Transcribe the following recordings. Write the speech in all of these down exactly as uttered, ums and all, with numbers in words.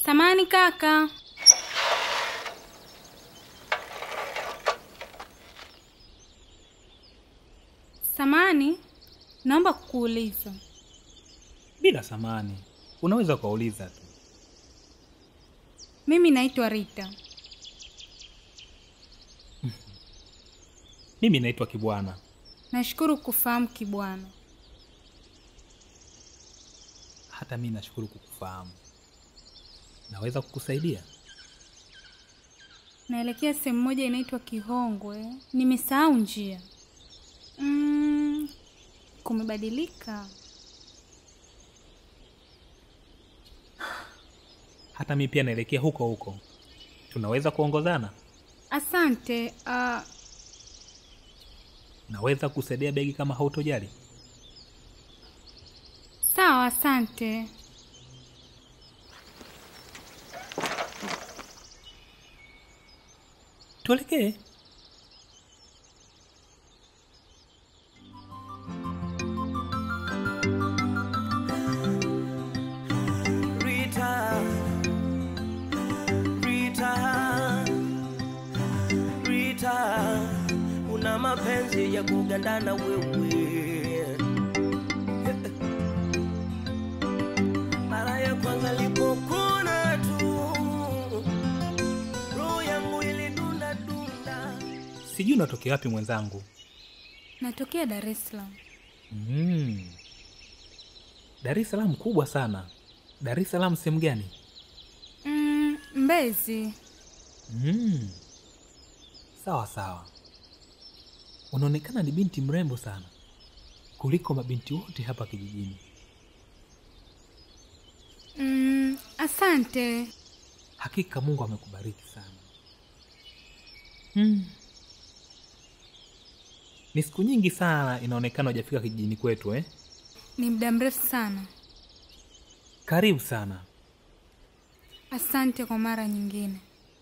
Samani kaka. Samani, naomba kukuuliza. Bila samani, unaweza kuuliza tu. Mimi naitwa Rita. Mimi naitwa Kibwana. Nashukuru kufahamu Kibwana. Hata mimi nashukuru kukufahamu. Naweza kukusaidia? Naelekea sehemu moja inaitwa Kihongwe. Nimesahau njia. Mm, kumebadilika. Hata mimi pia naelekea huko huko. Tunaweza kuongozana? Asante. Uh... Naweza kusaidia begi kama hautojali? Sawa, asante. Tuelekee. Rita, Rita, Rita, una mapenzi ya kugandana wewe. Mara ya kwanza nilipokuna tu, roho yangu ilidunda dunda. Sijui unatokea wapi mwenzangu? Natokea Dar es Salaam. Mm. Dar es Salaam kubwa sana. Dar es Salaam sehemu gani? Mm, Mbezi. Mm. Sawa sawa. Unaonekana ni binti mrembo sana kuliko mabinti wote hapa kijijini. Mm, asante. Hakika Mungu amekubariki sana. Mm. Ni siku nyingi sana inaonekana hujafika kijijini kwetu eh? Ni muda mrefu sana. Karibu sana. Asante kwa mara nyingine.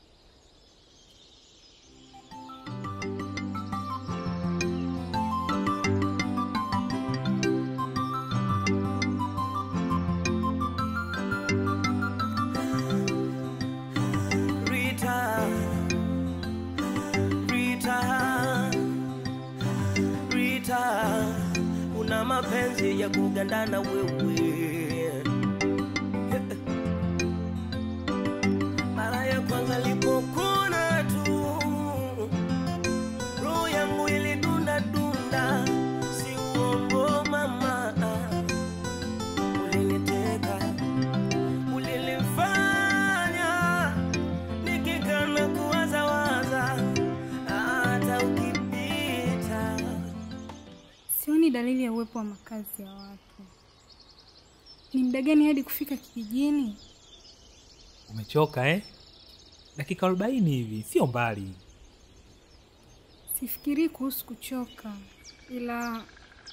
Rita, Rita, Rita, una mapenzi ya kugandana wewe. Mara ya kwanza nilipokuna tu, roho yangu ilidunda dunda. Si uongo mama, uliniteka, ulinifanya nikikana kuwaza waza hata ukipita. Sioni dalili ya uwepo wa makazi ya watu. Ni muda gani hadi kufika kijijini? Umechoka eh? Dakika arobaini hivi, sio mbali. Sifikiri kuhusu kuchoka, ila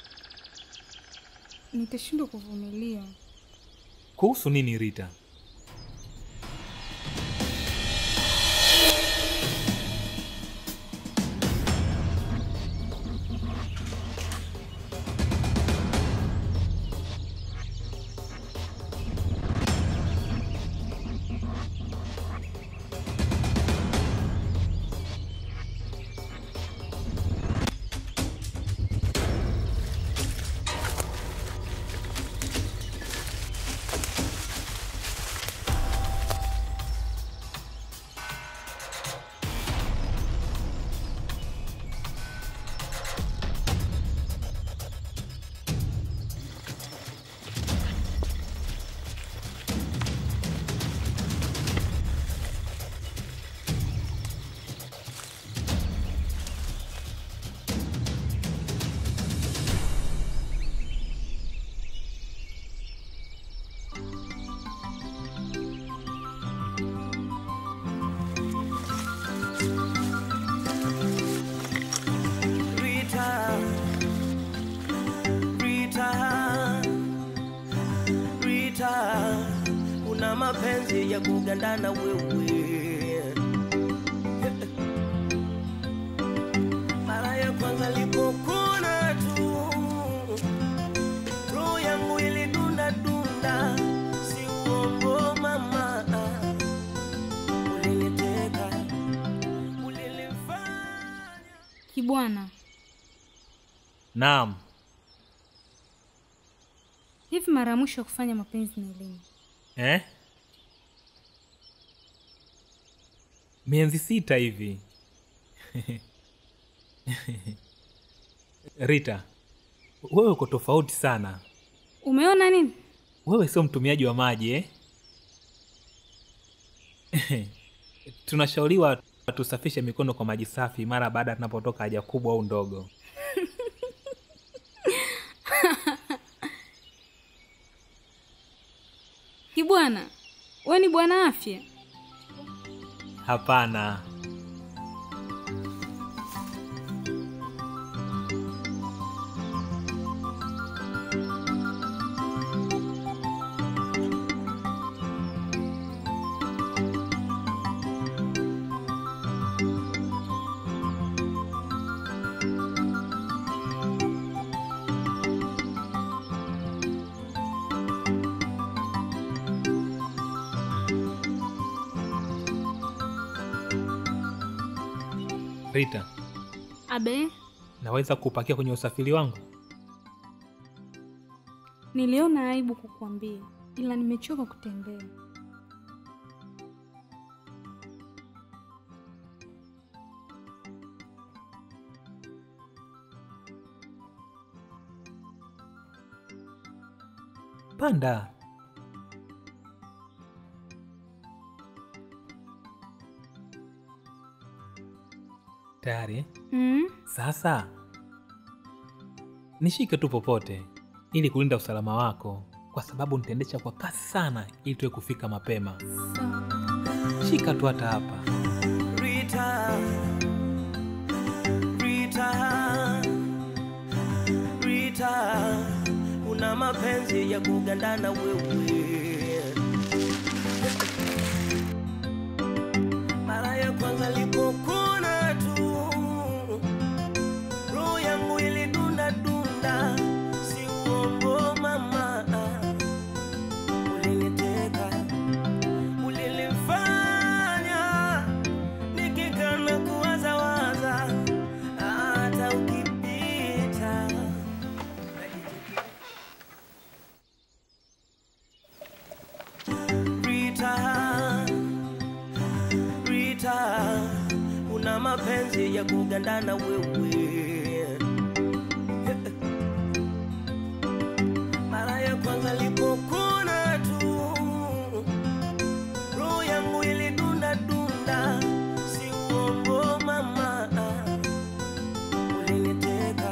nitashindwa kuvumilia. Kuhusu nini Rita? Una mapenzi ya kugandana wewe. Mara ya kwanza nilipokuna tu, roho yangu ilidunda dunda. Si uongo mama, Kibwana. Naam. Hivi mara mwisho kufanya mapenzi ni lini? Eh? Miezi sita hivi. Rita, wewe uko tofauti sana. Umeona nini? Wewe sio mtumiaji wa maji eh? Tunashauriwa tusafishe mikono kwa maji safi mara baada tunapotoka haja kubwa au ndogo. Kibwana, wewe ni bwana afya? Hapana. Rita. Abe? Naweza kupakia kwenye usafiri wangu? Niliona aibu kukuambia, ila nimechoka kutembea. Panda. Tayari? Mm? Sasa nishike tu popote ili kulinda usalama wako, kwa sababu nitaendesha kwa kasi sana ili tuwe kufika mapema. Sawa. Shika tu hata hapa. Rita, Rita, Rita, una mapenzi ya kugandana wewe. Mara ya kwanza nilipokuona tu, roho yangu ilidunda dunda, si uongo mama. Uliniteka, ulilifanya nikikana kuwaza waza, hata ukipita. Rita, Rita, una mapenzi ya kugandana wewe. Mara ya kwanza nilipokuona tu, roho yangu ilidunda dunda, si uongo mama. Uliniteka,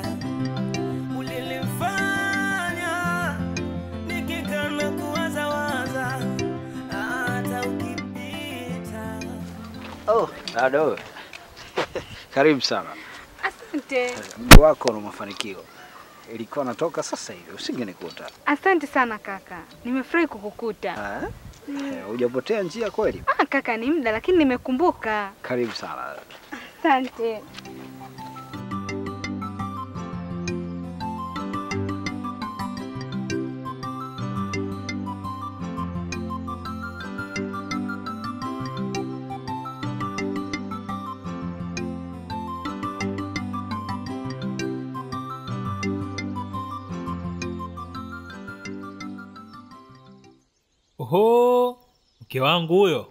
ulilifanya nikikana kuwaza waza, hata ukipita. Oh, Ado. Karibu sana. Asante. Mdo wako na mafanikio. Ilikuwa natoka sasa hivi, usingenikuta. Asante sana kaka. Nimefurahi kukukuta. Ah? Eh, hujapotea njia kweli? Ah kaka, ni muda lakini nimekumbuka. Karibu sana. Asante. Oho, mke wangu huyo.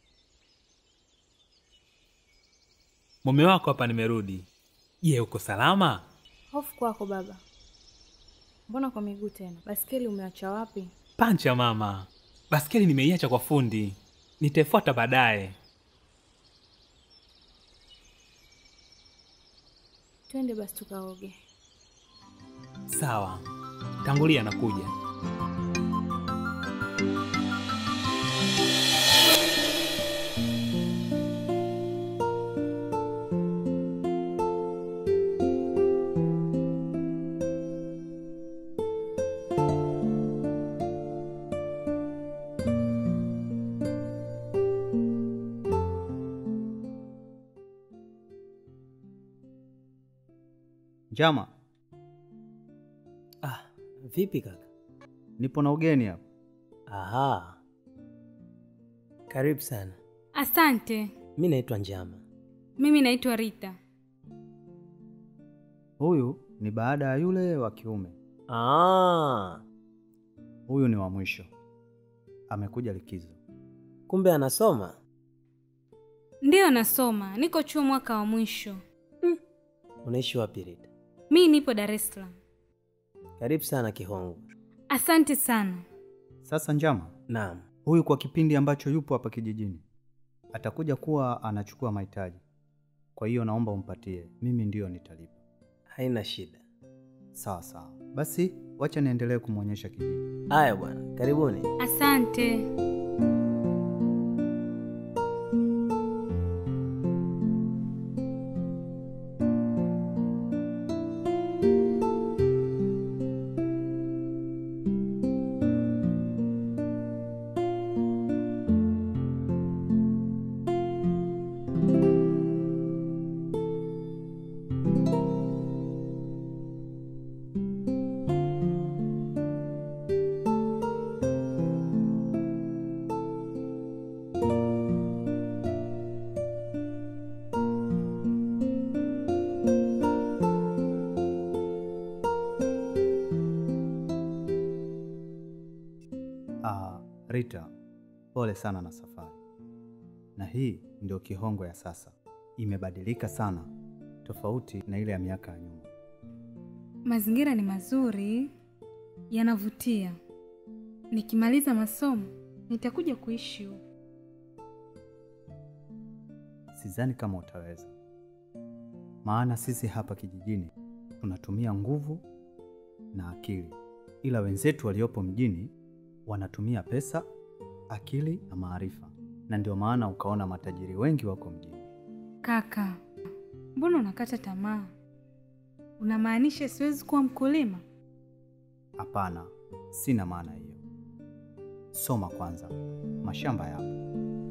Mume wako hapa, nimerudi. Je, uko salama? Hofu kwako baba. Mbona kwa miguu tena? Baskeli umeacha wapi? Pancha mama. Baskeli nimeiacha kwa fundi. Nitafuata baadaye. Twende basi tukaoge. Sawa. Tangulia nakuja. Jama. Ah, vipi kaka? Nipo na ugeni hapa. Aha. Karibu sana. Asante. Mimi naitwa Njama. Mimi naitwa Rita. Huyu ni baada ya yule wa kiume. Ah, Huyu ni wa mwisho. Amekuja likizo. kumbe anasoma? Ndiyo nasoma, niko chuo mwaka wa mwisho. Unaishi wapi Rita? Mi nipo Dar es Salaam. Karibu sana Kihongo. Asante sana. Sasa Njama, Naam. huyu kwa kipindi ambacho yupo hapa kijijini atakuja kuwa anachukua mahitaji. Kwa hiyo naomba umpatie. Mimi ndio nitalipa. Haina shida. Sawa sawa. Basi wacha niendelee kumuonyesha kijiji. Haya bwana, karibuni. Asante. Ah, Rita, pole sana na safari. Na hii ndio Kihongo ya sasa. Imebadilika sana, tofauti na ile ya miaka ya nyuma. Mazingira ni mazuri, yanavutia. Nikimaliza masomo, nitakuja kuishi huko. Sidhani kama utaweza. Maana sisi hapa kijijini tunatumia nguvu na akili. Ila wenzetu waliopo mjini wanatumia pesa, akili na maarifa. Na ndio maana ukaona matajiri wengi wako mjini. Kaka, mbona unakata tamaa? Unamaanisha siwezi kuwa mkulima? Hapana, sina maana hiyo. Soma kwanza. Mashamba yapo.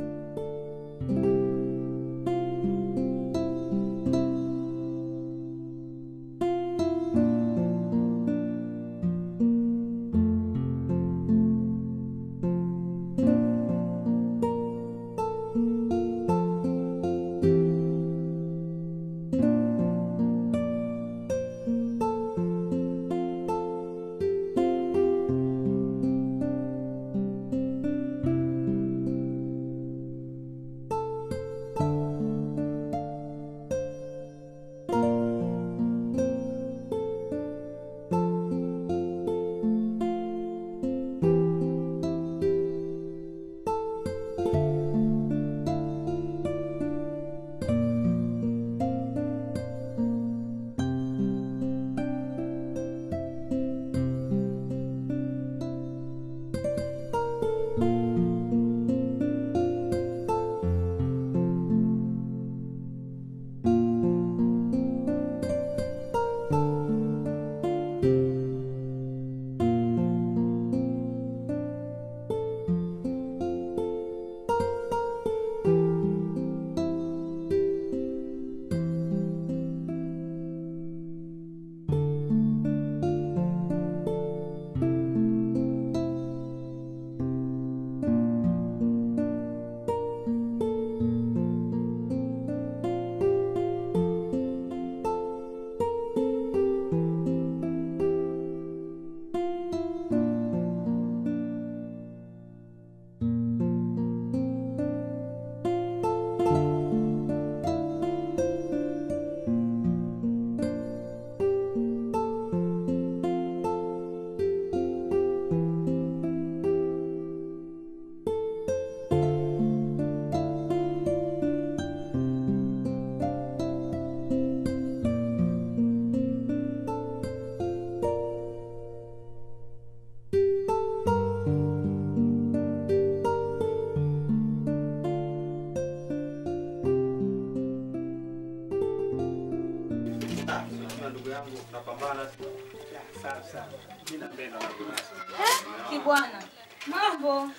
Kibwana, mambo?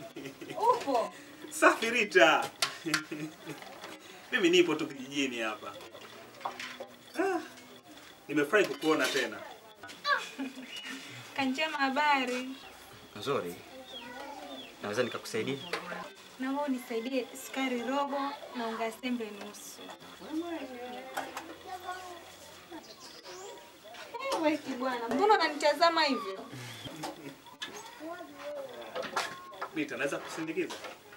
Upo? Safi Rita. Mimi nipo tu kijijini hapa. Ah, nimefurahi kukuona tena. Kanjema, habari? Nzuri. Naweza nikakusaidia? Naomba unisaidie sukari robo na unga sembe nusu. wewe kibwana. Mbona unanitazama hivyo? Mita, naweza kusindikiza?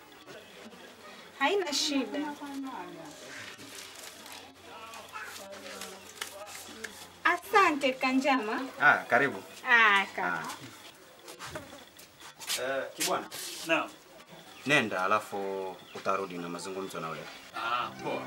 Haina shida. Asante Kanjama. Ah, karibu. Ah, kaka. Eh, kibwana. Naam. Nenda alafu utarudi na mazungumzo na wewe. Ah, poa.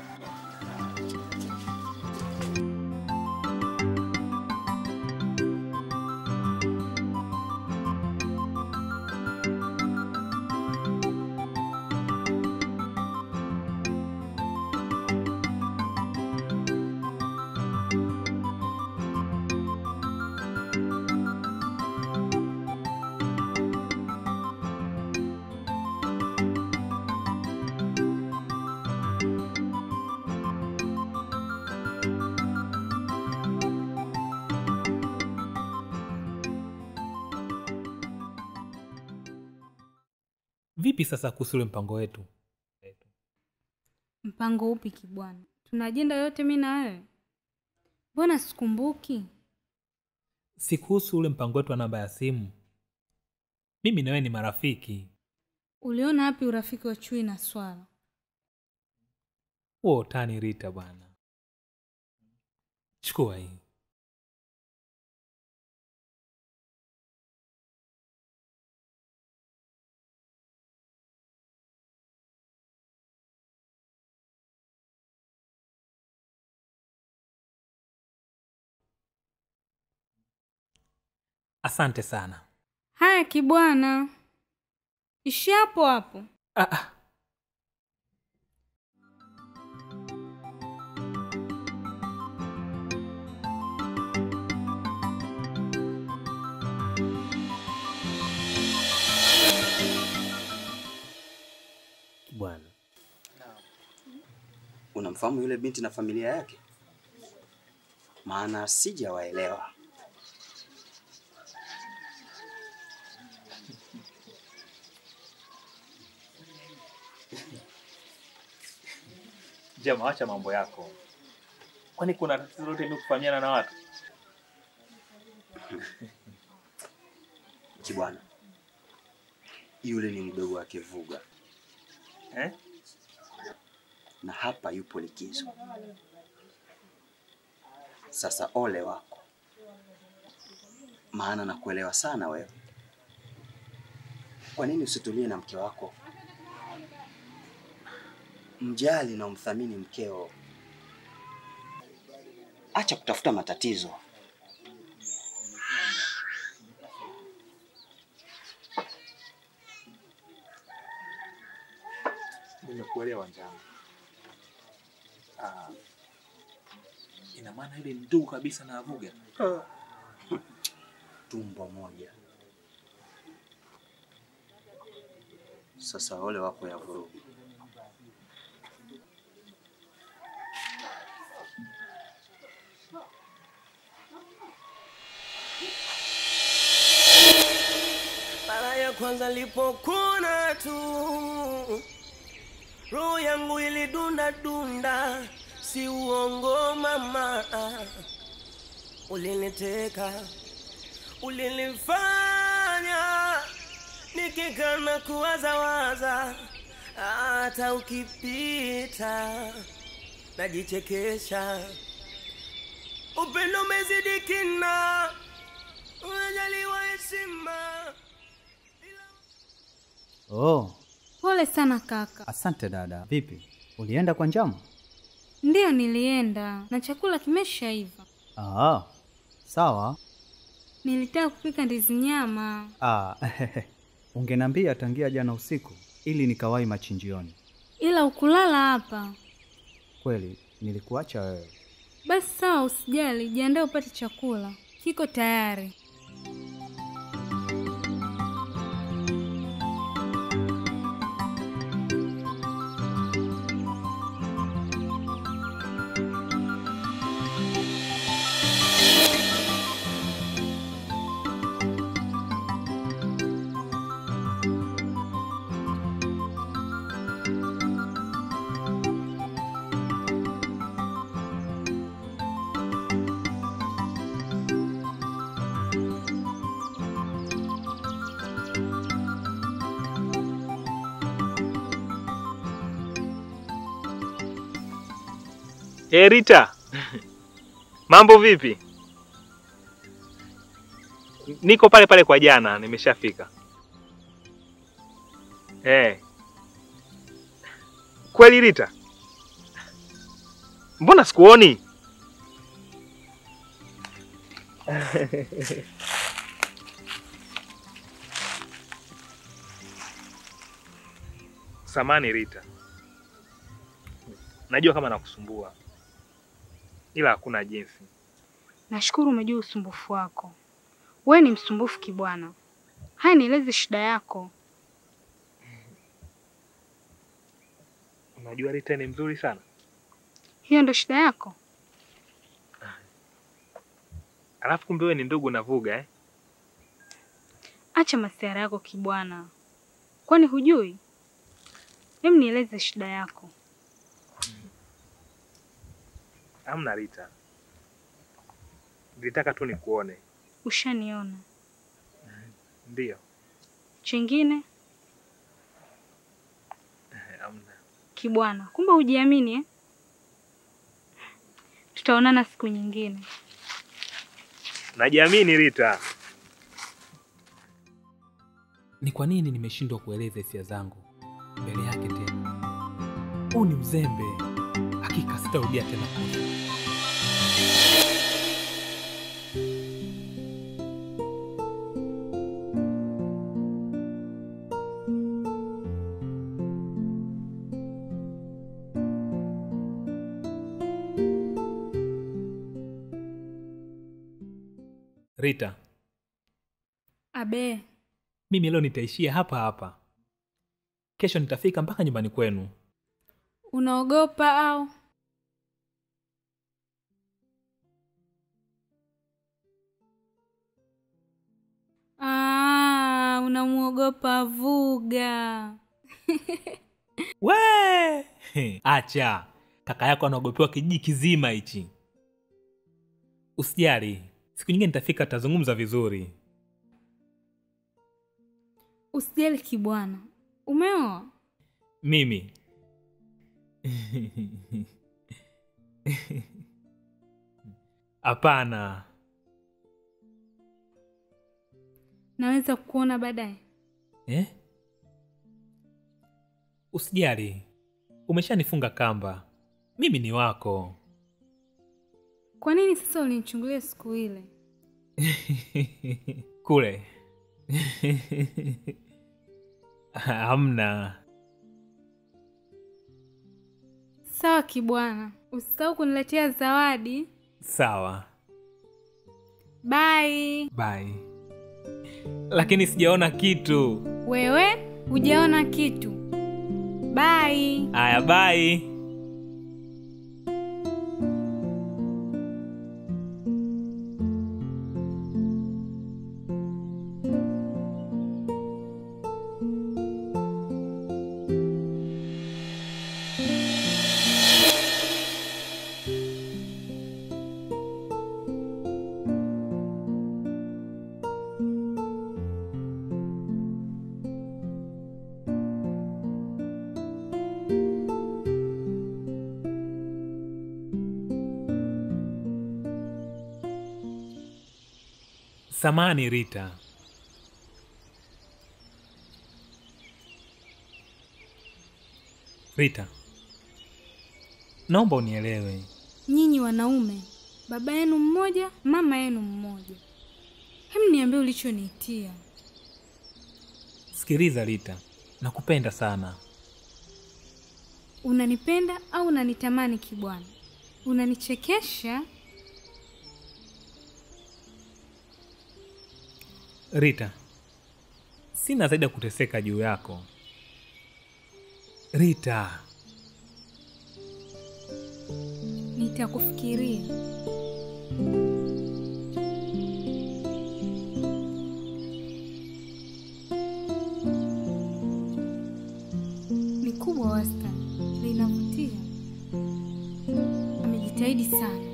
Vipi sasa kuhusu ule mpango wetu? Mpango upi kibwana? Tuna ajenda yote mimi na wewe. Mbona sikumbuki? Si kuhusu ule mpango wetu wa namba ya simu. Mimi na wewe ni marafiki. Uliona wapi urafiki wa chui na swala? Wewe utani Rita bwana. Chukua hii. Asante sana. Haya kibwana. Ishi hapo hapo. Ah ah. Kibwana. Unamfahamu yule binti na familia yake? Maana sijawaelewa. Jema, acha mambo yako. Kwani kuna tatizo lolote mimi kufanyana na watu? Kibwana. Yule ni mdogo wake Vuga. Eh? Na hapa yupo likizo. Sasa ole wako. Maana nakuelewa sana wewe. Kwa nini usitulie na mke wako? Mjali na umthamini mkeo. Acha kutafuta matatizo. Nimekuelewa Njama. Ah. Ina maana ile ndugu kabisa na Vuga. Tumbo moja. Sasa ole wako ya vurugu. Mara ya kwanza nilipokuna tu, roho yangu ilidunda dunda, si uongo mama. Uliniteka, ulinifanya nikikana kuwaza waza, hata ukipita najichekesha. Upendo umezidi kina, unajaliwa heshima. Oh, Pole sana kaka. asante dada. Vipi? Ulienda kwa Njama? Ndiyo nilienda na chakula kimeshaiva. Ah, sawa. Nilitaka kupika ndizi nyama. Ah, ungeniambia tangia jana usiku ili nikawahi machinjioni. Ila ukulala hapa. Kweli nilikuacha wewe. Basi sawa, usijali, jiandae upate chakula. Kiko tayari. Eh, Rita. Mambo vipi? Niko pale pale kwa jana, nimeshafika. Eh. Kweli Rita? Mbona sikuoni? Samani Rita. Najua kama nakusumbua. Ila hakuna jinsi. Nashukuru umejua usumbufu wako. Wewe ni msumbufu kibwana. Haya, nieleze shida yako. Unajua Rita ni mzuri sana. Hiyo ndo shida yako? Alafu kumbe wewe ni ndugu na Vuga eh? Acha masiara yako kibwana. Kwani hujui? Hem, nieleze shida yako. Hamna Rita. Nilitaka tu nikuone. Ushaniona. Ndio. Chengine? Hamna. Kibwana, kumbe hujiamini eh? Tutaonana siku nyingine. Najiamini Rita. Ni kwa nini nimeshindwa kueleza hisia zangu mbele yake tena? Huu ni mzembe. Hakika sitarudia tena kosa. Rita. Abe. Mimi leo nitaishia hapa hapa. Kesho nitafika mpaka nyumbani kwenu. Unaogopa au? Ah, unamuogopa Vuga. We! Acha. Kaka yako anaogopewa kijiji kizima hichi. Usijali. Siku nyingine nitafika, tutazungumza vizuri. Usijali kibwana. Umeoa? Mimi. Hapana. Naweza kukuona baadaye? Eh? Usijali. Umeshanifunga kamba. Mimi ni wako. Kwa nini sasa ulinichungulia siku ile? Kule. Hamna. Sawa kibwana. Usisahau kuniletea zawadi. Sawa. Bye. Bye. Lakini sijaona kitu. Wewe hujaona kitu. Bye. Aya, bye. Samani Rita. Rita. Naomba unielewe. Nyinyi wanaume, baba yenu mmoja, mama yenu mmoja. Hem, niambie ulichoniitia. Sikiliza Rita, nakupenda sana. Unanipenda au unanitamani kibwana? Unanichekesha? Rita, sina zaidi ya kuteseka juu yako. Rita. Nitakufikiria. Ni kubwa wastani, linavutia. Amejitahidi sana.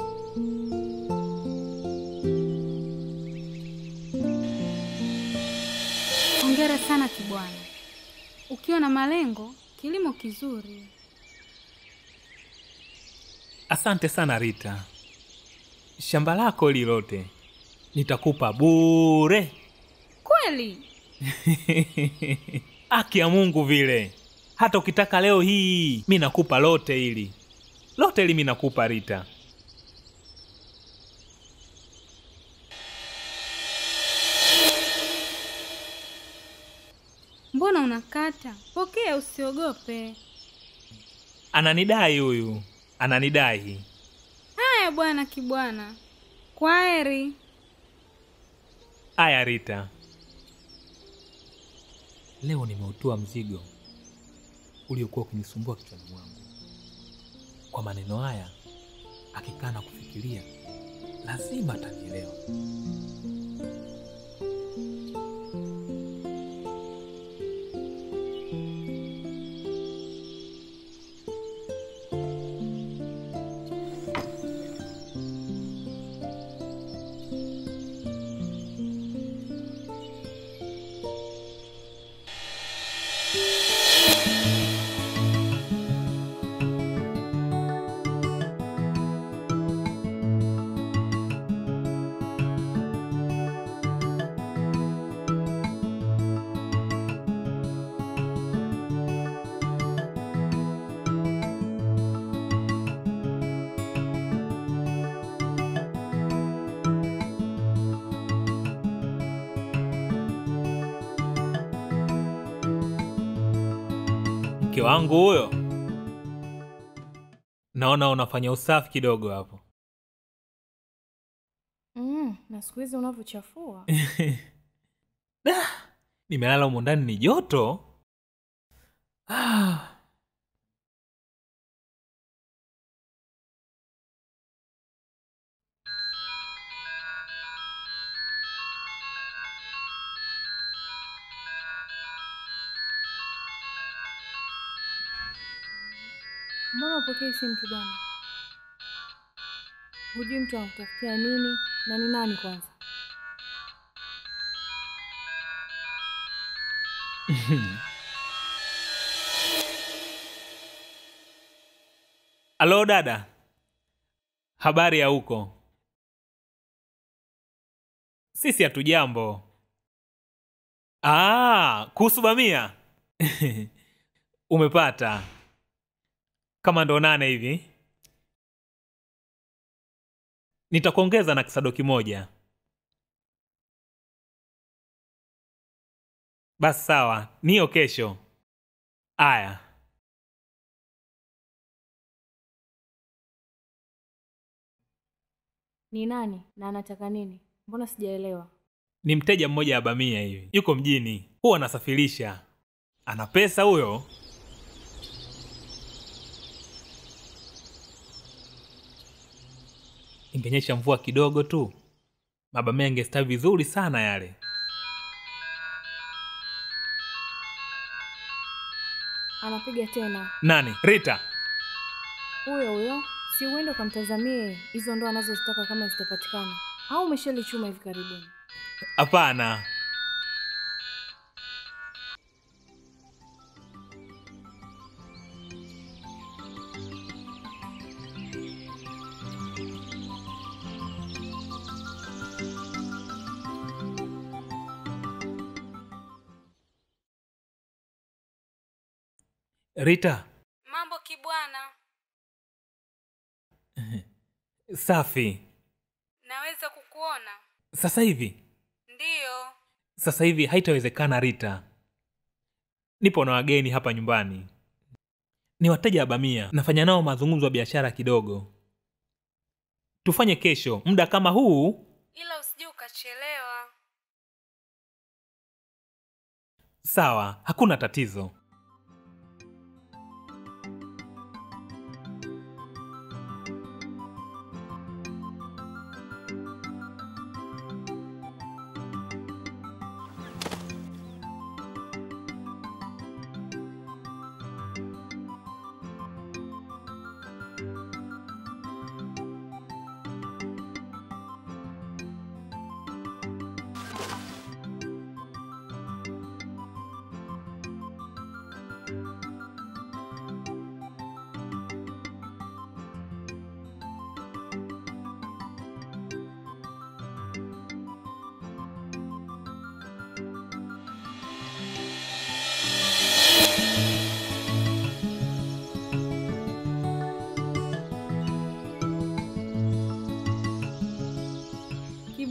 Hongera sana kibwana. Ukiwa na malengo, kilimo kizuri. Asante sana Rita. Shamba lako lilote nitakupa bure. Kweli? Haki ya Mungu vile. Hata ukitaka leo hii, mimi nakupa lote hili. Lote hili mimi nakupa Rita. Mbona unakata? Pokea, usiogope. Ananidai huyu. Ananidai. Haya bwana kibwana. Kwaheri. Aya Rita. Leo nimeutua mzigo uliokuwa ukinisumbua kichwani mwangu. Kwa maneno haya, akikaa na kufikiria, lazima atanielewa. Mke wangu huyo. Naona unafanya usafi kidogo hapo. Mm, na siku hizi unavyochafua. Nimelala humo ndani ni joto. Ah. Mbona upokee simu kibana? Hujui mtu anakutafutia nini na ni nani kwanza? Alo dada. Habari ya huko? Sisi hatujambo. Ah, kuhusu bamia. Umepata. Kama ndo nane hivi. Nitakuongeza na kisado kimoja. Basi sawa, niyo kesho. Aya. Ni nani na anataka nini? Mbona sijaelewa? Ni mteja mmoja wa bamia hivi. Yuko mjini. Huwa anasafirisha. Ana pesa huyo. Ingenyesha mvua kidogo tu, mabamia yangestawi vizuri sana yale. Anapiga tena. Nani? Rita. Huyo huyo. Si uende ukamtazamie hizo ndo anazozitaka kama zitapatikana. Au umeshalichuma hivi karibuni? Hapana. Rita. Mambo kibwana. Safi. Naweza kukuona? Sasa hivi? Ndiyo. Sasa hivi haitawezekana Rita. Nipo na wageni hapa nyumbani. Ni wateja wa bamia. Nafanya nao mazungumzo ya biashara kidogo. Tufanye kesho, muda kama huu. Ila usije ukachelewa. Sawa, hakuna tatizo.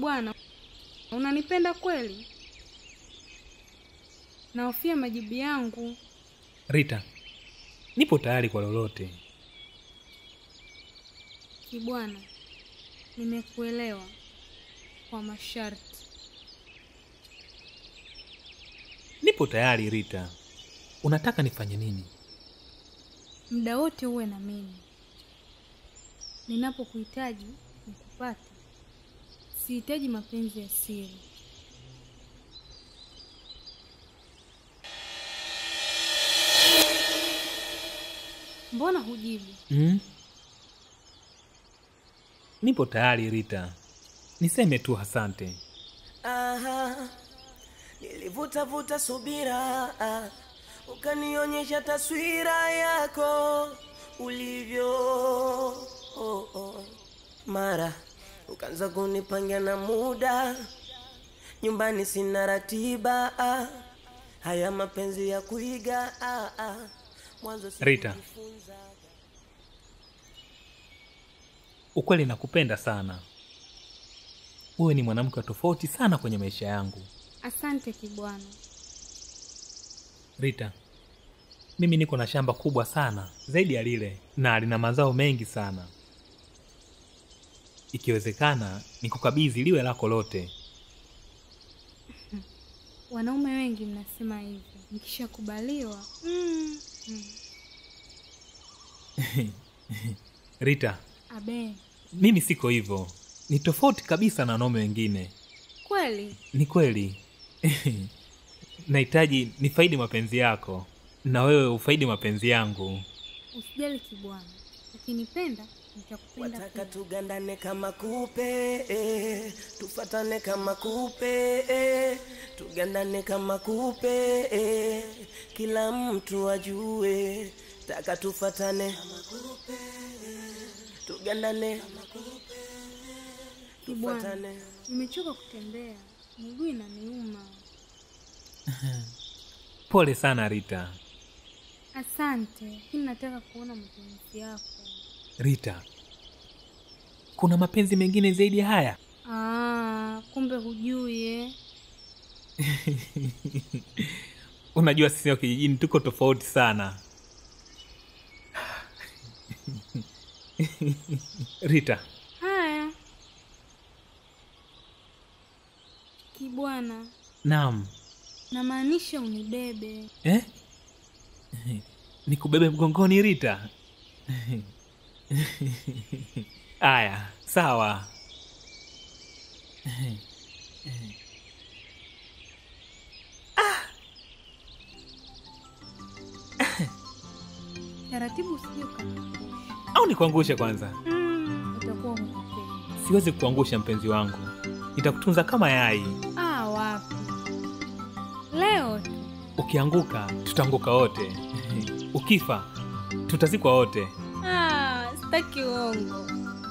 Kibwana, unanipenda kweli? Nahofia majibu yangu. Rita, nipo tayari kwa lolote. Kibwana, nimekuelewa kwa masharti. Nipo tayari Rita. Unataka nifanye nini? Muda wote uwe na mimi. Ninapokuhitaji nikupate. Sihitaji mapenzi ya siri. Mbona hujibu? Mm? Nipo tayari Rita. Niseme tu asante. Aha, nilivuta vuta subira, ah, ukanionyesha taswira yako ulivyo, oh, oh. Mara ukaanza kunipangia na muda, nyumbani sina ratiba, ah, haya mapenzi ya kuiga, ah, ah, mwanzo Rita, ukweli nakupenda sana. Wewe ni mwanamke tofauti sana kwenye maisha yangu. Asante Kibwana. Rita, mimi niko na shamba kubwa sana zaidi ya lile na lina mazao mengi sana. Ikiwezekana nikukabidhi liwe lako lote. Wanaume wengi mnasema hivyo. Nikishakubaliwa. Mm. Mm. Rita, Abe, mimi siko hivyo. Ni tofauti kabisa na wanaume wengine. kweli? Ni kweli. Nahitaji nifaidi mapenzi yako na wewe ufaidi mapenzi yangu. Usijali Kibwana. Ukinipenda nitakupenda wataka pia. tugandane kama kupe, eh, tufatane kama kupe, eh, tugandane kama kupe, eh, kila mtu ajue, taka tufatane kama kupe, eh, tugandane kama kupe, Kibwana, tufatane. nimechoka kutembea. Miguu inaniuma. Pole sana Rita. Asante, lakini nataka kuona mapenzi yako. Rita, kuna mapenzi mengine zaidi ya haya? Ah, kumbe hujui eh. Unajua sisi wa kijijini tuko tofauti sana. Rita. Haya. Kibwana, Naam. namaanisha unibebe. Eh? Nikubebe mgongoni Rita? Aya, sawa. Taratibu usije ukaniangusha. Au nikuangushe kwanza? Mm, utakuwa unipenda. Siwezi kuangusha mpenzi wangu. Nitakutunza kama yai. Ah, wapi. Leo tu. Ukianguka, tutaanguka wote. Ukifa, tutazikwa wote. Ah, sitaki uongo.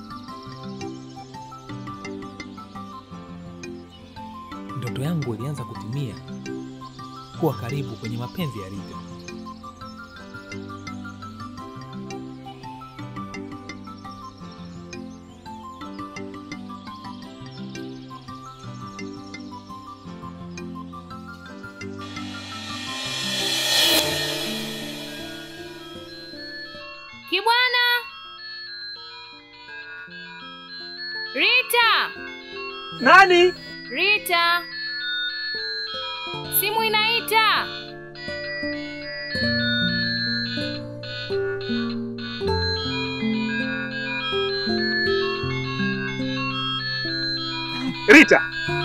Ndoto yangu ilianza kutimia. Kuwa karibu kwenye mapenzi ya Rita. Kibwana! Rita! Nani? Rita! Simu inaita. Rita.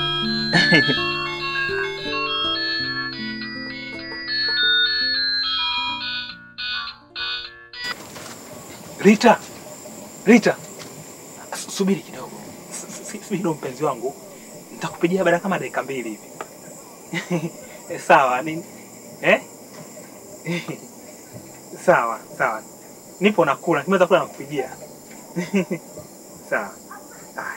Rita. Rita. Subiri kidogo. Subiri mpenzi wangu. Nitakupigia baada kama dakika mbili hivi. Sawa, ni eh? Sawa, sawa. Nipo nakula, nimeweza kula nakupigia. Sawa. Ah.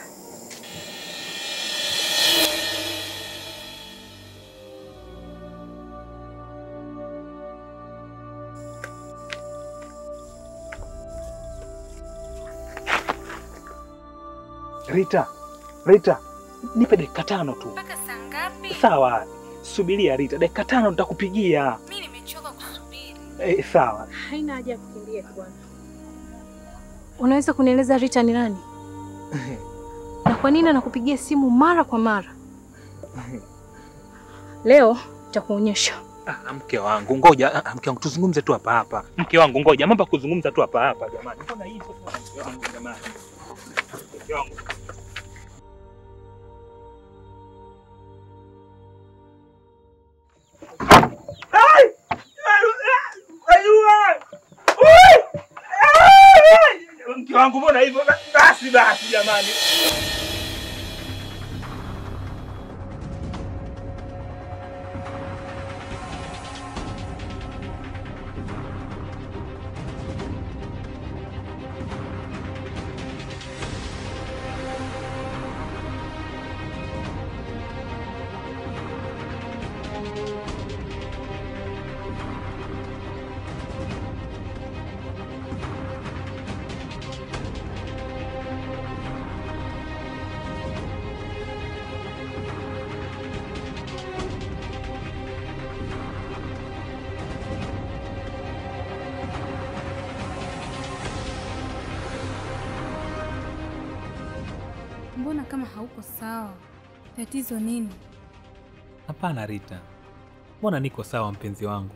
Rita, Rita. Nipe dakika tano tu. Mpaka saa ngapi? Sawa. Subiria Rita, dakika tano nitakupigia. Mimi nimechoka kusubiri. Eh, sawa. Haina haja ya kukimbia bwana. Unaweza kunieleza Rita ni nani? Na kwa nini anakupigia simu mara kwa mara? Leo nitakuonyesha. Ah, mke wangu ngoja, ah, mke wangu tuzungumze tu hapa hapa. Mke wangu ngoja, mambo kuzungumza tu hapa hapa jamani. Mbona hii sasa mke wangu jamani? Mke wangu. Ai! Ayua! Ui! Mke wangu mbona hivyo? Basi basi jamani. Mbona kama hauko sawa? Tatizo nini? Hapana Rita. Mbona niko sawa mpenzi wangu?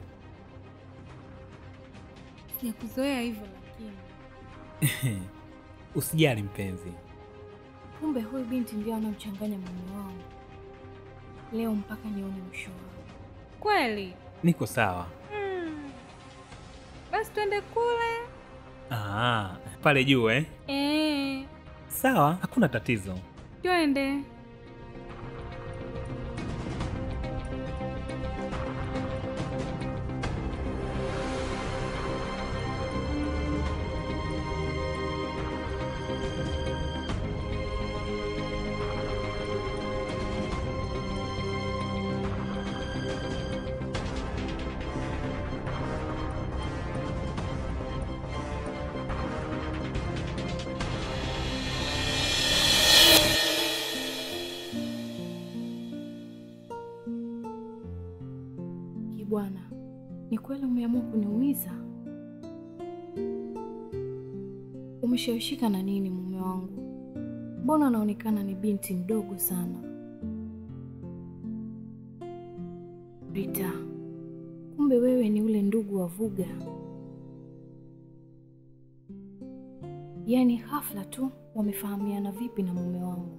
Sijakuzoea hivyo lakini. Usijali mpenzi. Kumbe huyu binti ndio anamchanganya mume wangu. Leo mpaka nione mwisho wake. Kweli? Niko sawa. Hmm. Basi twende kule. Ah, pale juu eh? Eh. Sawa, hakuna tatizo. Twende. Bwana, ni kweli umeamua kuniumiza? Umeshawishika na nini mume wangu? Mbona unaonekana ni binti mdogo sana? Rita, kumbe wewe ni ule ndugu wa Vuga. Yaani hafla tu wamefahamiana vipi na mume wangu?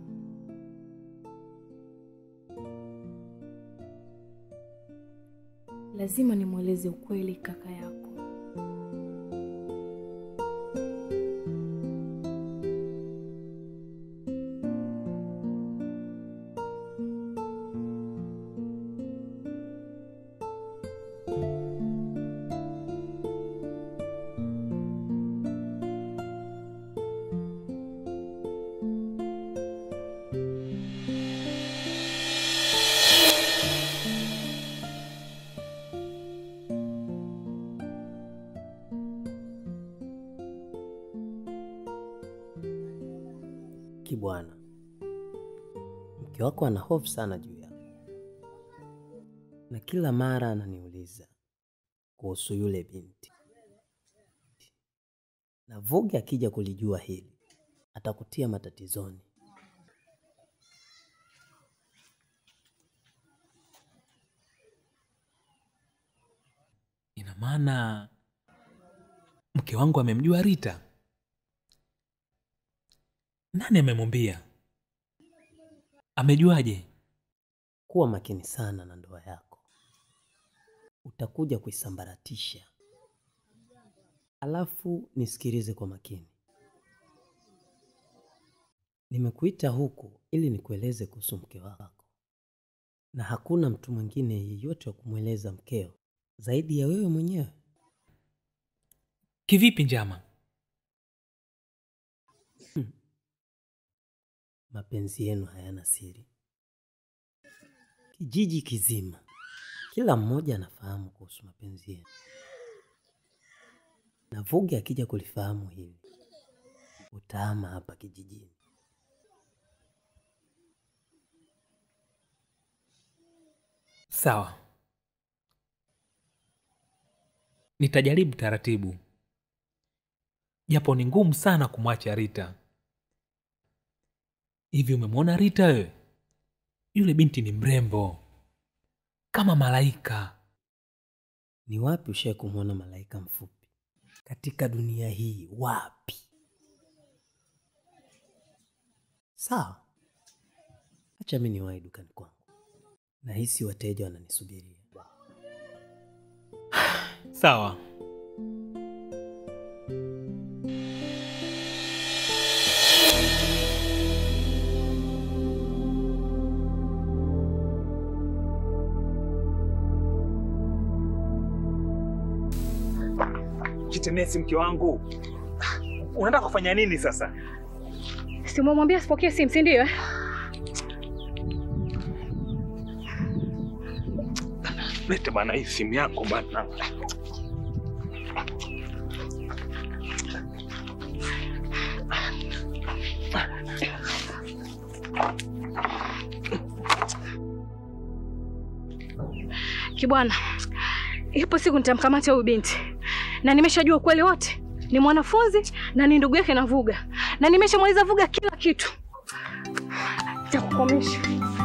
Lazima nimweleze ukweli kaka yako. Kibwana, mke wako ana hofu sana juu yako, na kila mara ananiuliza kuhusu yule binti, na Vuga akija kulijua hili atakutia matatizoni. Ina maana mke wangu amemjua Rita? Nani amemwambia? Amejuaje? Kuwa makini sana na ndoa yako, utakuja kuisambaratisha. Alafu nisikilize kwa makini. Nimekuita huku ili nikueleze kuhusu mke wako, na hakuna mtu mwingine yeyote wa kumweleza mkeo zaidi ya wewe mwenyewe. Kivipi Njama? Hmm. Mapenzi yenu hayana siri. Kijiji kizima kila mmoja anafahamu kuhusu mapenzi yenu, na Vuga akija kulifahamu hili utaama hapa kijijini. Sawa, nitajaribu taratibu, japo ni ngumu sana kumwacha Rita. Hivi umemwona Rita wewe? Yule binti ni mrembo kama malaika. Ni wapi ushaye kumwona malaika mfupi katika dunia hii? Wapi? Sawa, acha mimi niwahi dukani kwangu, nahisi wateja wananisubiria. Sawa. Kitenesi, mke wangu, unataka kufanya nini sasa? Si umemwambia sipokee simu, si ndio? Leta bana hii simu yako bana. Kibwana, ipo siku nitamkamata huyu binti. Na nimeshajua ukweli wote. Ni mwanafunzi na ni ndugu yake na Vuga. Na nimeshamweleza Vuga kila kitu. Nitakukomesha.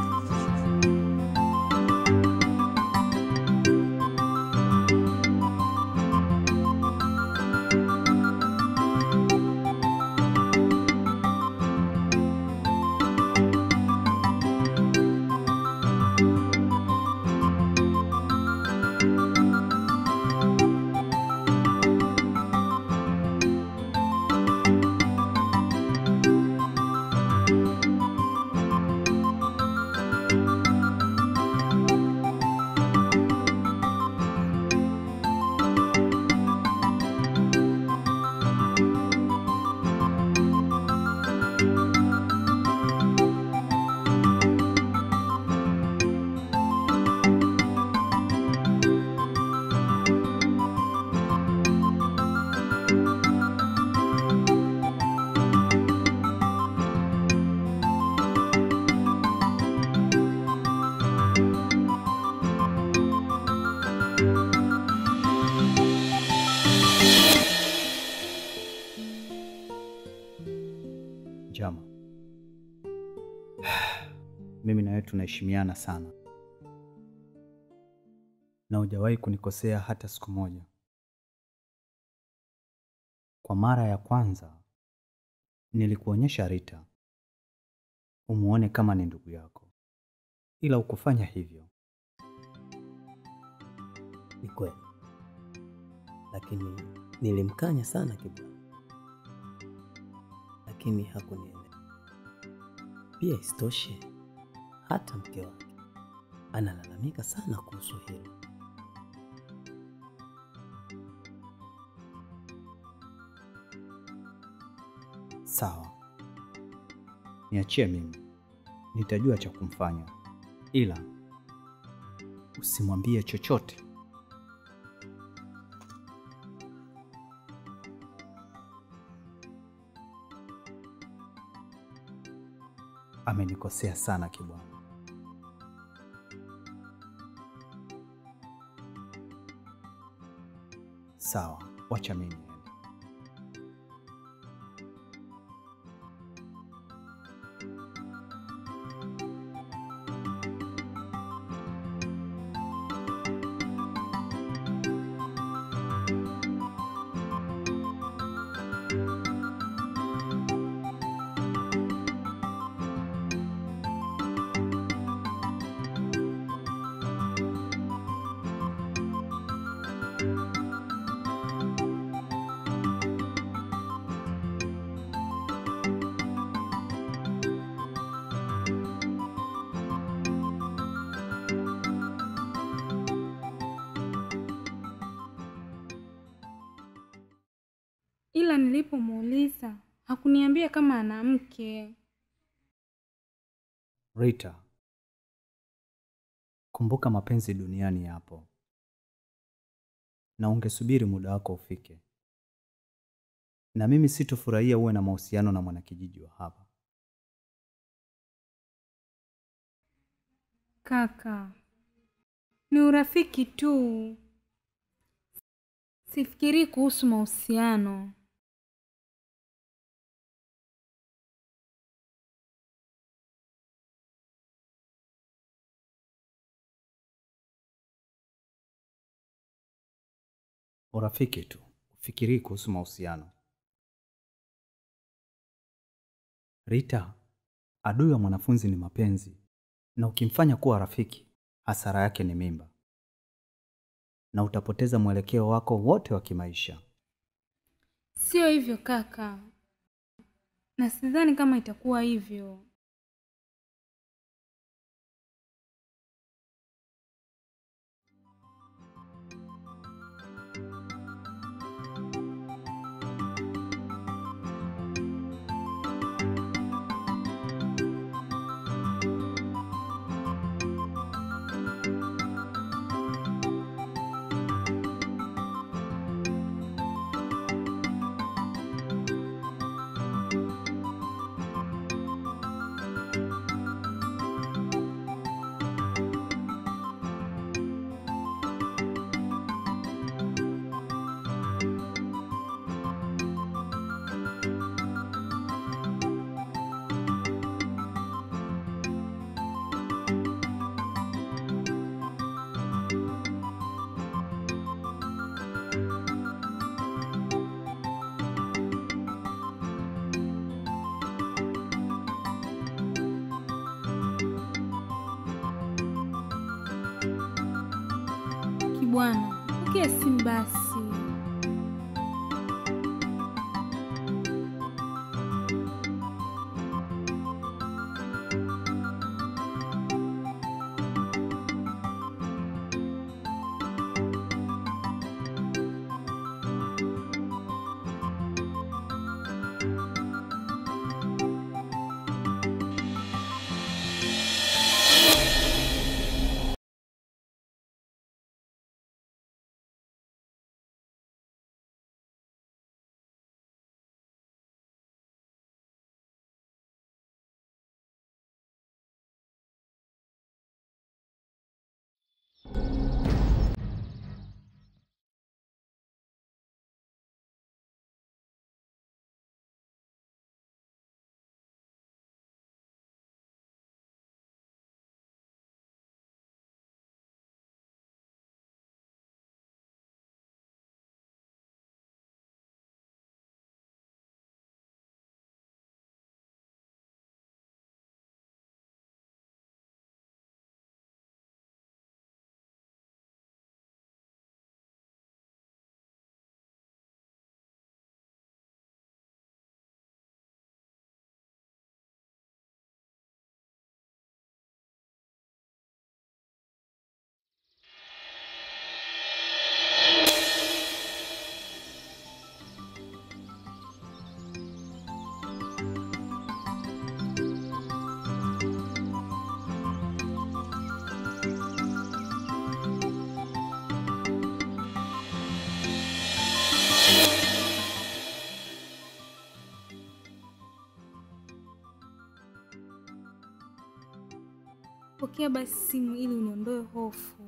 Jama, mimi na wewe tunaheshimiana sana na hujawahi kunikosea hata siku moja. Kwa mara ya kwanza nilikuonyesha Rita umuone kama ni ndugu yako, ila ukufanya hivyo. Ni kweli, lakini nilimkanya sana Kibwana, lakini hakunielewa. Pia isitoshe, hata mke wake analalamika sana kuhusu hilo. Sawa, niachie mimi, nitajua cha kumfanya, ila usimwambie chochote. Amenikosea sana Kibwana. Sawa, wacha mimi niende. Ila nilipomuuliza hakuniambia kama ana mke. Rita, kumbuka mapenzi duniani yapo, na ungesubiri muda wako ufike. Na mimi sitofurahia uwe na mahusiano na mwanakijiji wa hapa. Kaka, Ni urafiki tu. Sifikiri kuhusu mahusiano. Urafiki tu. Ufikiri kuhusu mahusiano. Rita, adui wa mwanafunzi ni mapenzi. Na ukimfanya kuwa rafiki, hasara yake ni mimba. Na utapoteza mwelekeo wako wote wa kimaisha. Sio hivyo kaka. Na sidhani kama itakuwa hivyo. Bwana, pokea simu basi. Pokea basi simu ili uniondoe hofu.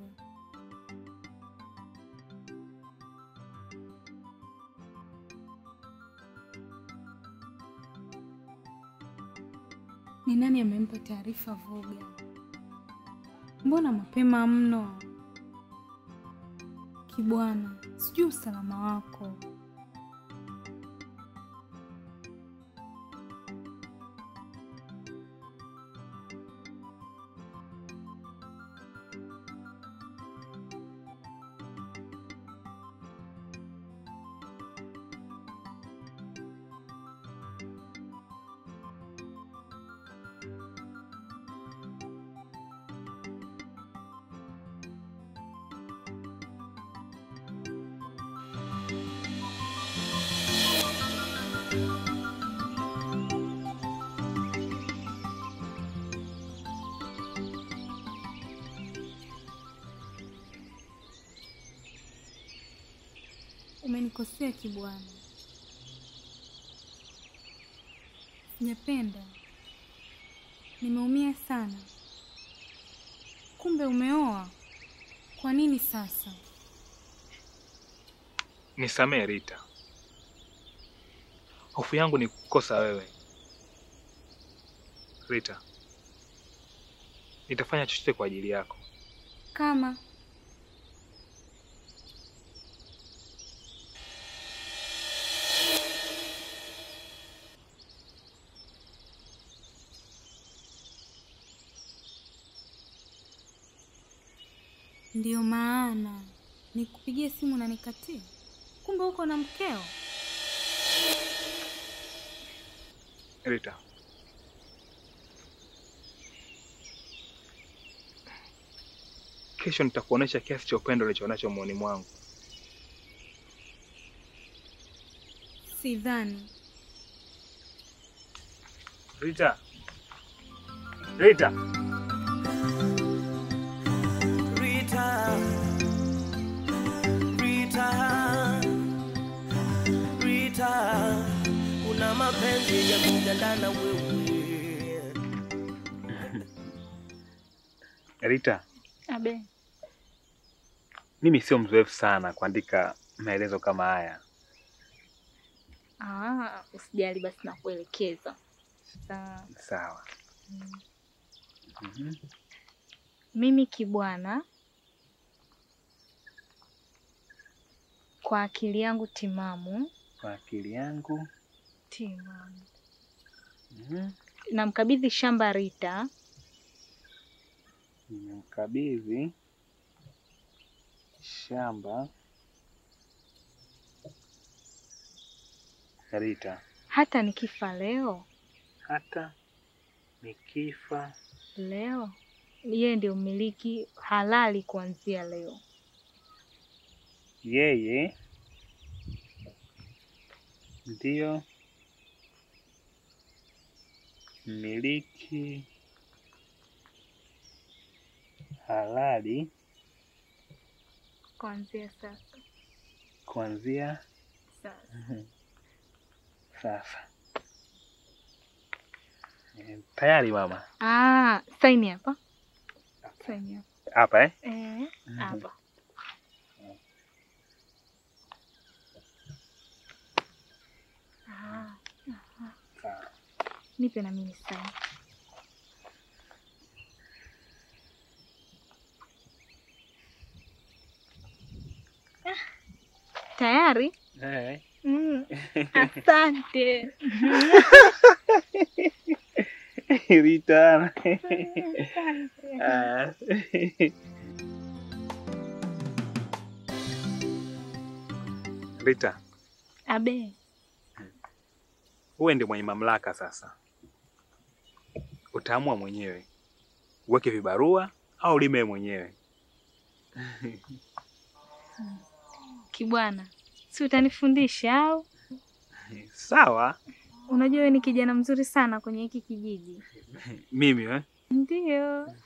Ni nani amempa taarifa Vuga? Mbona mapema mno? Kibwana, sijui usalama wako. Umenikosea Kibwana. Sijapenda. Nimeumia sana. Kumbe umeoa. Kwa nini sasa? Nisamehe Rita. Hofu yangu ni kukosa wewe. Rita, nitafanya chochote kwa ajili yako. Kama ndio maana nikupigie simu na nikatie. Kumbe uko na mkeo. Rita, kesho nitakuonesha kiasi cha upendo nilichonacho moyoni mwangu. Sidhani. Rita. Rita. Rita. Rita. Rita. Una mapenzi ya kugandana wewe. Rita. Abe. Mimi sio mzoefu sana kuandika maelezo kama haya. Ah, usijali basi na kuelekeza. Sawa. Sawa. Mm. Mm-hmm. Mimi Kibwana, kwa akili yangu timamu, kwa akili yangu timamu. Mhm. Namkabidhi shamba Rita. Namkabidhi shamba Rita. Hata nikifa leo, hata nikifa leo, yeye ndio mmiliki halali kuanzia leo. Yeye ndio mmiliki halali kuanzia sasa. Kuanzia sasa. Sasa. E, tayari mama. Ah, saini hapa. Saini hapa. Hapa eh? Eh, hapa. Ah. Sawa. Nipe na mimi saini. Ah. Tayari? Eh. Mm. Asante. Rita. Rita. Abe. Wewe ndio mwenye mamlaka sasa. Utaamua mwenyewe. Uweke vibarua au lime mwenyewe. Kibwana, si utanifundisha au? Sawa. Unajua wewe ni kijana mzuri sana kwenye hiki kijiji. Mimi eh? Ndio.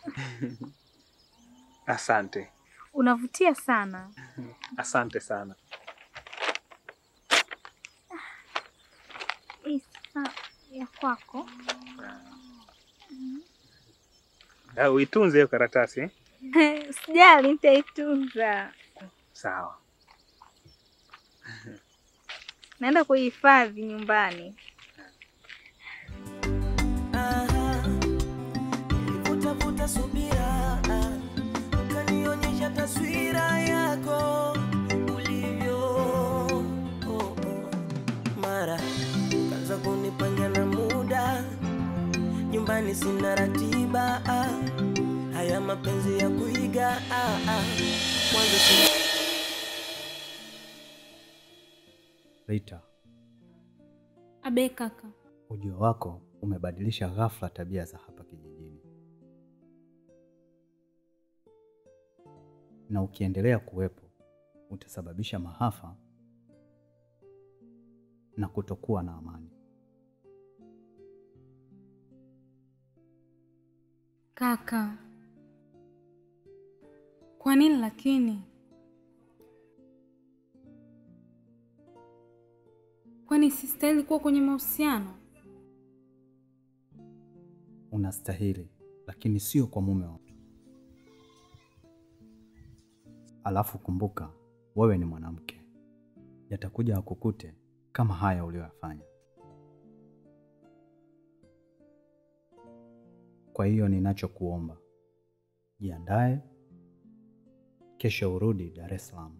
Asante. Unavutia sana. Asante sana. Isa ya kwako. Na uitunze hiyo karatasi eh? Sijali, nitaitunza. Sawa. Naenda kuhifadhi nyumbani. Vuta subira, ukanionyesha taswira yako ulivyo. Oh, oh. Mara ukaanza kunipanga na muda, nyumbani sina ratiba. Ah. Haya mapenzi ya kuiga ah, ah. Mwanzo si Rita. Abe kaka. Ujio wako umebadilisha ghafla tabia za hapa kijijini. Na ukiendelea kuwepo utasababisha maafa na kutokuwa na amani. Kaka. Kwa nini lakini? Kwani sistahili kuwa kwenye mahusiano? Unastahili, lakini sio kwa mume wako. Alafu kumbuka, wewe ni mwanamke. Yatakuja akukute kama haya uliyoyafanya. Kwa hiyo ninachokuomba, jiandae, kesho urudi Dar es Salaam.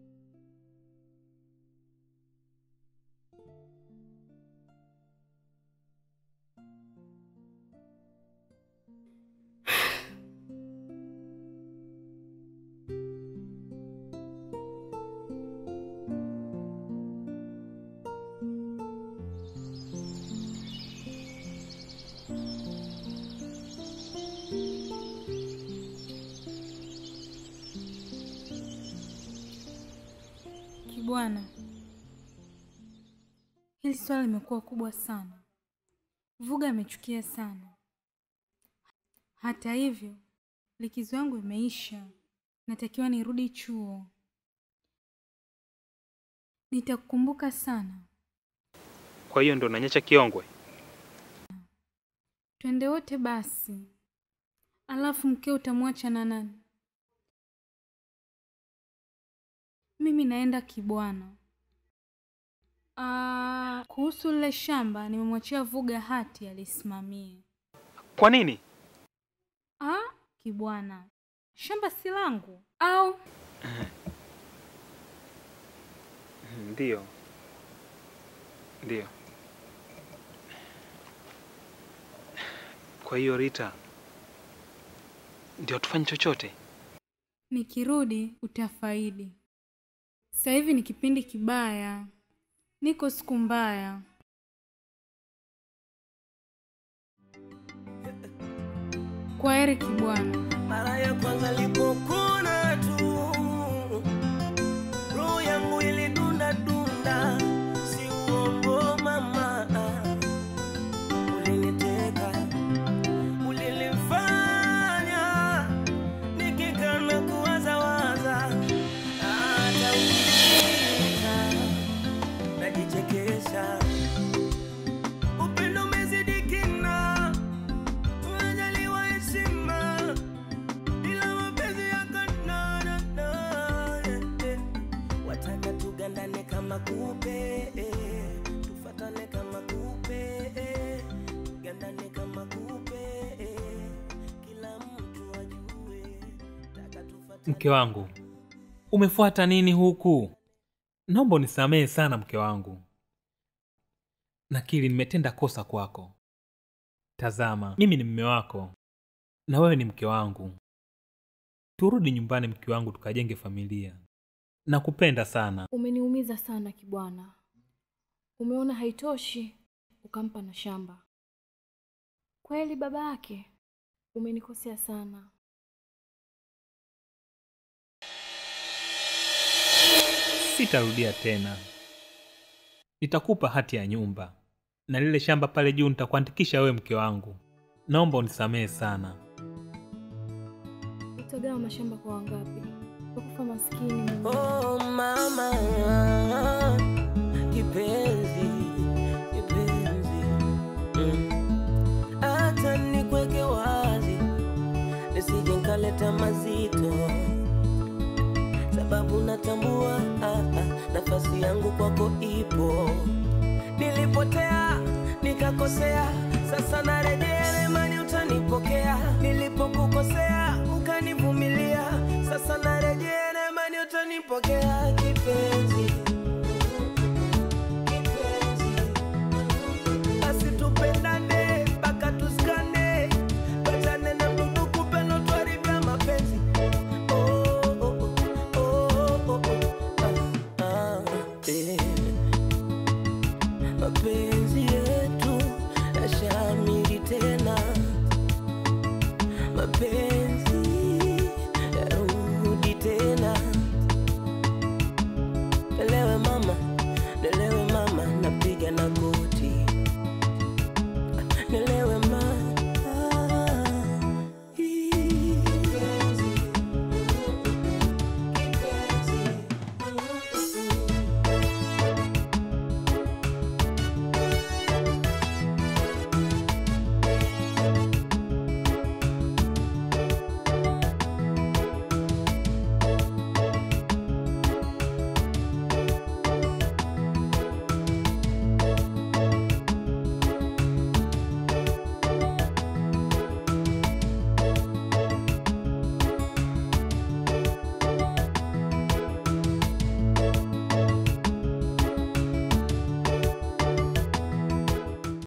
Bwana, hili swala limekuwa kubwa sana. Vuga amechukia sana. Hata hivyo, likizo yangu imeisha. Natakiwa nirudi chuo. Nitakukumbuka sana. Kwa hiyo ndo unanyacha kiongwe? Twende wote basi. Alafu mkeo utamwacha na nani? Mimi naenda Kibwana. Ah, kuhusu lile shamba nimemwachia Vuga hati alisimamie. Kwa nini? Ah, Kibwana. Shamba si langu au? Ndio. Ndio. Kwa hiyo Rita, ndio tufanye chochote? Nikirudi utafaidi. Sasa hivi ni kipindi kibaya. Niko siku mbaya. Kwa heri Kibwana. Mara ya kwanza nilipokuona tu, roho yangu ilidunda dunda, si uongo mama. Uliniteka, ulilifanya nikikana kuwaza waza, hata ukiniita najichekesha. Upendo umezidi kina, unajaliwa heshima, ila mapenzi yakana na wataka tugandane kama kupe, tufatane kama kupe, tugandane kama kupe, kila mtu ajue, taka tufatane. Mke wangu, umefuata nini huku? Naomba unisamehe sana mke wangu. Nakiri nimetenda kosa kwako. Tazama, mimi ni mume wako na wewe ni mke wangu. Turudi nyumbani mke wangu, tukajenge familia. Nakupenda sana. Umeniumiza sana Kibwana. Umeona haitoshi ukampa na shamba. Kweli baba yake, umenikosea sana. Sitarudia tena. Nitakupa hati ya nyumba na lile shamba pale juu nitakuandikisha wewe mke wangu. Naomba unisamehe sana. Utagawa mashamba kwa wangapi? Ukufa maskini mimi. Oh mama, kipenzi, kipenzi, hata mm. nikweke wazi, nisije nikaleta mazito, sababu natambua ah, ah, nafasi yangu kwako ipo. Nilipotea, nikakosea, sasa narejea.